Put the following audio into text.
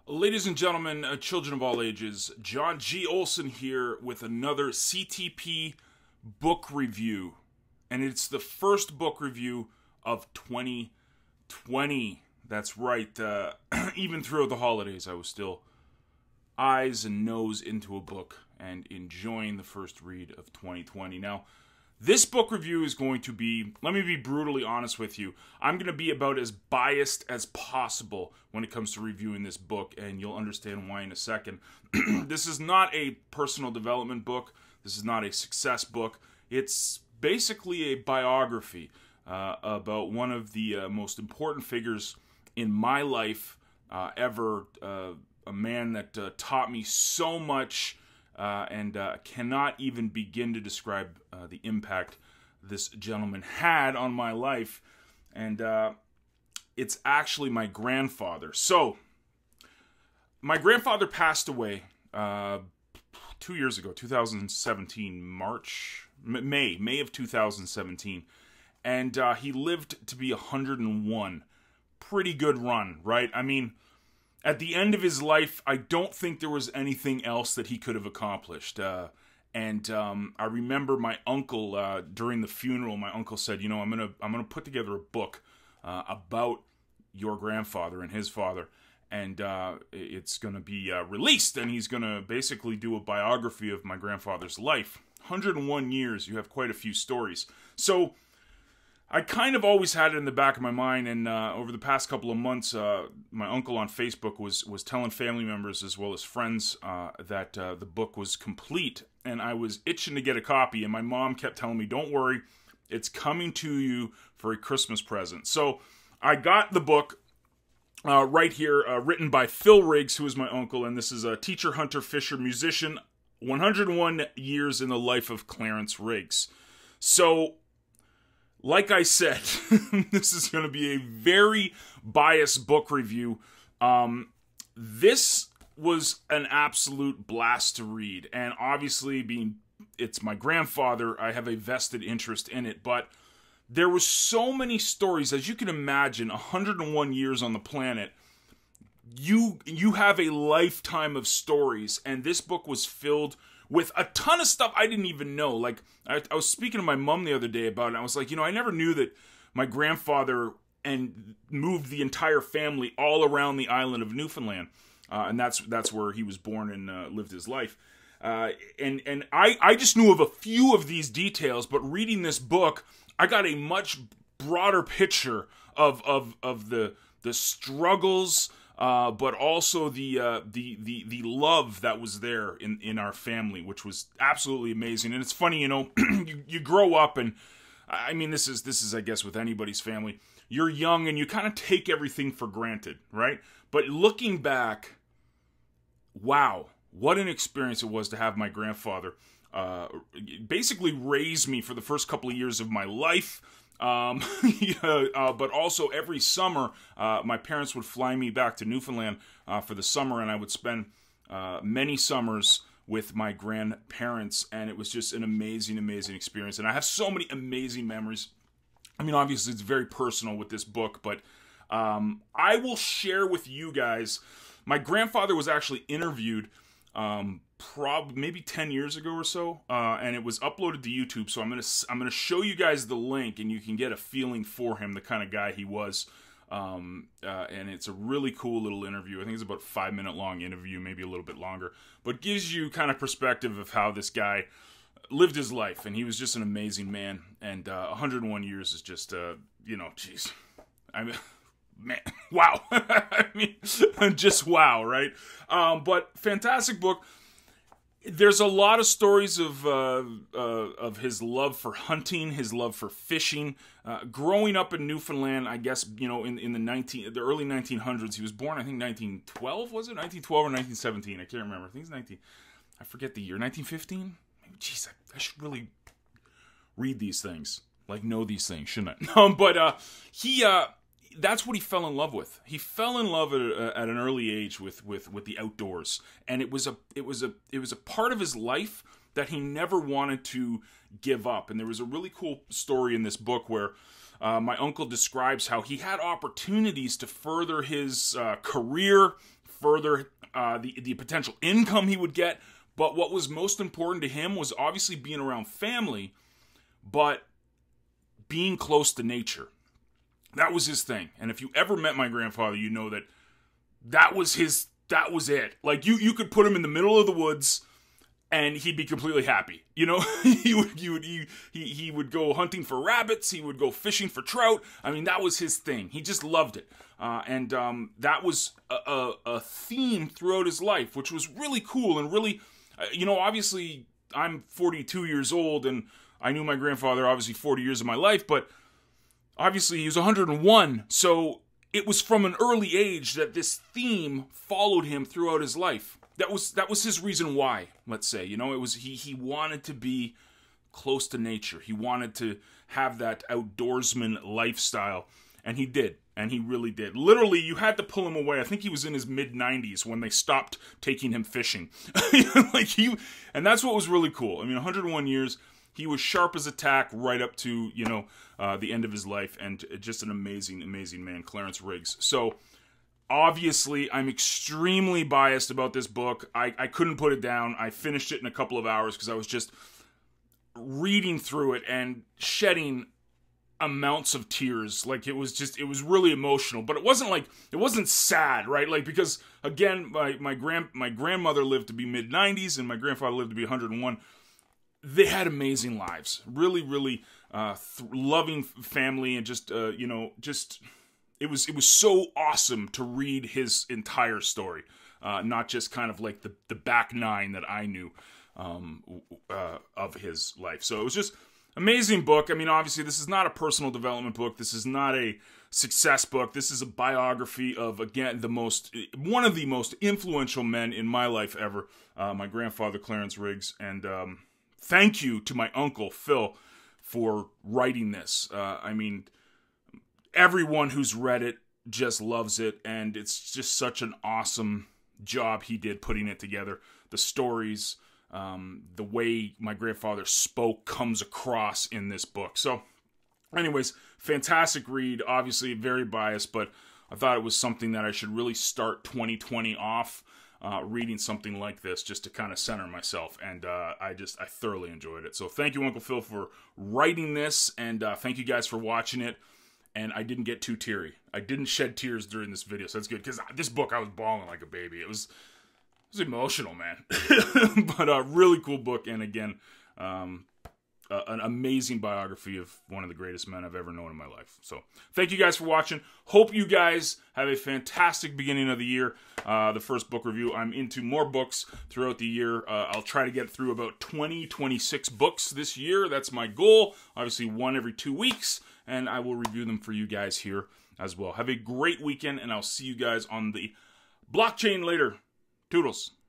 Ladies and gentlemen, children of all ages, John G. Olson here with another CTP book review. And it's the first book review of 2020. That's right. Even throughout the holidays, I was still eyes and nose into a book and enjoying the first read of 2020. Now, this book review is going to be, let me be brutally honest with you, I'm going to be about as biased as possible when it comes to reviewing this book, and you'll understand why in a second. This is not a personal development book. This is not a success book. It's basically a biography about one of the most important figures in my life ever, a man that taught me so much, and cannot even begin to describe the impact this gentleman had on my life. And it's actually my grandfather. So, my grandfather passed away 2 years ago, 2017, May of 2017. And he lived to be 101. Pretty good run, right? I mean, at the end of his life, I don't think there was anything else that he could have accomplished. And I remember my uncle during the funeral. My uncle said, "You know, I'm gonna put together a book about your grandfather and his father, and it's gonna be released. And he's gonna basically do a biography of my grandfather's life. 101 years. You have quite a few stories. So." I kind of always had it in the back of my mind, and over the past couple of months, my uncle on Facebook was telling family members as well as friends that the book was complete, and I was itching to get a copy, and my mom kept telling me, "Don't worry, it's coming to you for a Christmas present." So I got the book right here, written by Phil Riggs, who is my uncle, and this is a teacher, hunter, fisher, musician, 101 years in the life of Clarence Riggs. So, like I said, this is going to be a very biased book review. This was an absolute blast to read, and obviously, it's my grandfather, I have a vested interest in it, but there were so many stories, as you can imagine, 101 years on the planet. You have a lifetime of stories, and this book was filled with a ton of stuff I didn't even know. Like, I was speaking to my mom the other day about it, and I was like, I never knew that my grandfather moved the entire family all around the island of Newfoundland. And that's where he was born and lived his life. And I just knew of a few of these details, but reading this book, I got a much broader picture of the struggles, but also the love that was there in our family, which was absolutely amazing. And it's funny, you grow up, and I mean, this is I guess with anybody's family, you're young and you kind of take everything for granted, right? But looking back, wow, what an experience it was to have my grandfather basically raise me for the first couple of years of my life. But also every summer, my parents would fly me back to Newfoundland for the summer, and I would spend many summers with my grandparents, and it was just an amazing, amazing experience. And I have so many amazing memories. I mean, obviously, it's very personal with this book, but I will share with you guys. My grandfather was actually interviewed maybe 10 years ago or so, and it was uploaded to YouTube. So I'm gonna show you guys the link, and you can get a feeling for him, the kind of guy he was. And it's a really cool little interview. I think it's about a 5-minute long interview, maybe a little bit longer, but gives you kind of perspective of how this guy lived his life. And he was just an amazing man. And 101 years is just, geez, I mean. Man, wow. I mean, just wow, right? But fantastic book. There's a lot of stories of his love for hunting, his love for fishing. Growing up in Newfoundland, I guess, in the early 1900s. He was born, I think, 1912, was it? 1912 or 1917? I can't remember. I think it's I forget the year. 1915? Jeez, I should really read these things. Like, know these things, shouldn't I? But that's what he fell in love with. He fell in love at an early age with the outdoors, and it was a part of his life that he never wanted to give up. And there was a really cool story in this book where my uncle describes how he had opportunities to further his career, further the potential income he would get. But what was most important to him was obviously being around family, but being close to nature. That was his thing. And if you ever met my grandfather, you know that was it. Like, you could put him in the middle of the woods and he'd be completely happy. You know, he would go hunting for rabbits. He would go fishing for trout. I mean, that was his thing. He just loved it. And that was a theme throughout his life, which was really cool and really, obviously I'm 42 years old and I knew my grandfather obviously 40 years of my life, but obviously he was 101. So it was from an early age that this theme followed him throughout his life. That was his reason why, let's say. It was he wanted to be close to nature. He wanted to have that outdoorsman lifestyle, and he did. And he really did. Literally, you had to pull him away. I think he was in his mid-90s when they stopped taking him fishing. And that's what was really cool. I mean, 101 years, he was sharp as a tack right up to, the end of his life. And just an amazing, amazing man, Clarence Riggs. So, obviously, I'm extremely biased about this book. I couldn't put it down. I finished it in a couple of hours because I was just reading through it and shedding amounts of tears. Like, it was really emotional, but it wasn't sad, right? Like, because again, my grandmother lived to be mid-90s and my grandfather lived to be 101. They had amazing lives, really, really loving family, and just it was so awesome to read his entire story, not just kind of like the back nine that I knew of his life. So it was just amazing book. I mean, obviously, this is not a personal development book. This is not a success book. This is a biography of, again, one of the most influential men in my life ever, my grandfather, Clarence Riggs. And thank you to my uncle, Phil, for writing this. I mean, everyone who's read it just loves it, and it's just such an awesome job he did putting it together. The stories, the way my grandfather spoke comes across in this book. So, anyways, fantastic read. Obviously, very biased, but I thought it was something that I should really start 2020 off reading something like this, just to kind of center myself. And I thoroughly enjoyed it. So, thank you, Uncle Phil, for writing this, and thank you guys for watching it. And I didn't get too teary. I didn't shed tears during this video, so that's good. Because this book, I was bawling like a baby. It was emotional, man. But a really cool book. And again, an amazing biography of one of the greatest men I've ever known in my life. So thank you guys for watching. Hope you guys have a fantastic beginning of the year. The first book review. I'm into more books throughout the year. I'll try to get through about 26 books this year. That's my goal. Obviously, one every 2 weeks. And I will review them for you guys here as well. Have a great weekend, and I'll see you guys on the blockchain later. Toodles.